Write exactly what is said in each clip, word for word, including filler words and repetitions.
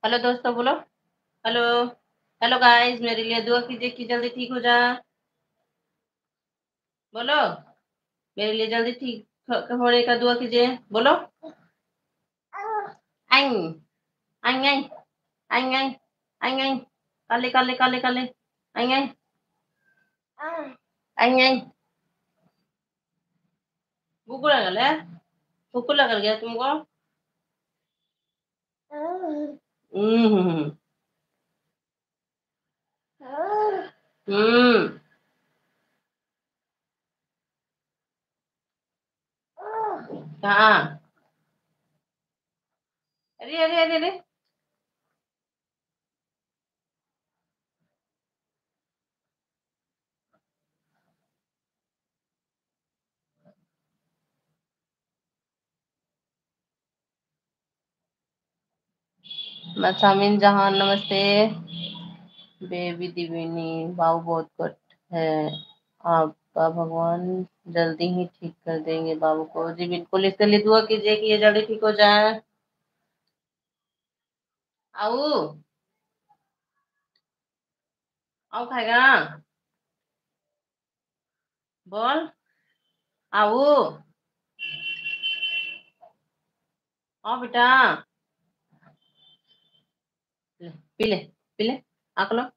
Hello दोस्तों बोलो। Hello. Hello guys, मेरे लिए दुआ कीजिए कि जल्दी ठीक हो जा। बोलो। मेरे लिए जल्दी ठीक ख- होने का दुआ कीजिए। बोलो। आइन आइन आइन आइन आइन आइन आइन काले काले काले काले आइन आइन आइन आइन भूख लगल है। भूख लगल गया तुमको। हम्म। हम्म। कहाँ? अरे अरे अरे अरे। मसामिन जहान नमस्ते। बेबी दिविनी बाबू बहुत गुड है। आपका भगवान जल्दी ही ठीक कर देंगे बाबू को। जी बिल्कुल, इसके लिए दुआ कीजिए कि ये जल्दी ठीक हो जाए। आओ। आओ खाएगा। बोल। आओ। आओ बेटा। ले, पी ले। पी ले। आक लो।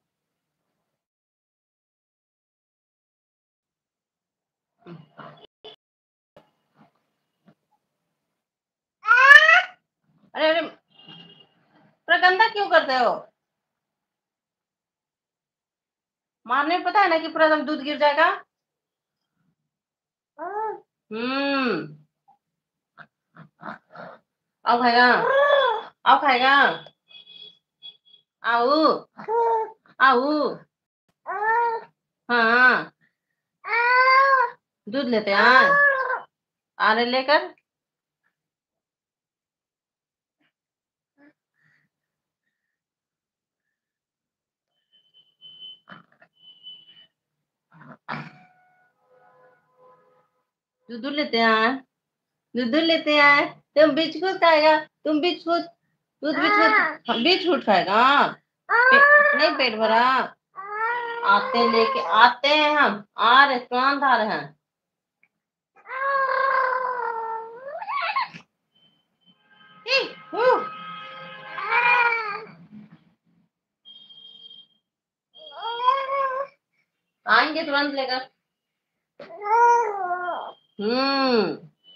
अरे अरे, पूरा गंदा क्यों करते हो? मारने में पता है ना कि पूरा एकदम दूध गिर जाएगा। हम्म। आओ खाएगा। आओ खाएगा। आओ। आओ। हाँ। दूध लेते हैं। आ रहे लेकर। दूध लेते हैं। दूध लेते हैं। तुम बिस्कुट खाएगा। तुम बिस्कुट। दूध बिस्कुट बिस्कुट खाएगा। पे, नहीं पेट भरा। आते लेके आते हैं हम। आ रहे तुरंत आ रहे हैं। ही, हू। आएंगे तुरंत लेकर। हम्म।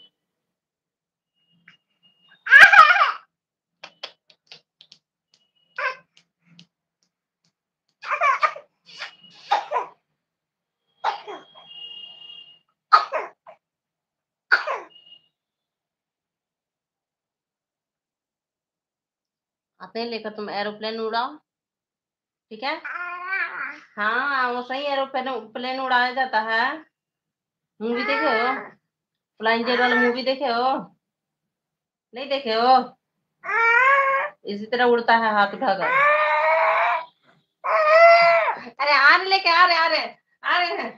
आते हैं लेकर, तुम एरोप्लेन उड़ाओ। ठीक है। हाँ, वो सही एरोप्लेन प्लेन उड़ाया जाता है। मूवी देखे हो? फ्लाइंग जेट वाला मूवी देखे हो? नहीं देखे हो? इसी तरह उड़ता है हाथ उठाकर। अरे आ रहे लेके आ रहे आ रहे आ रहे हैं।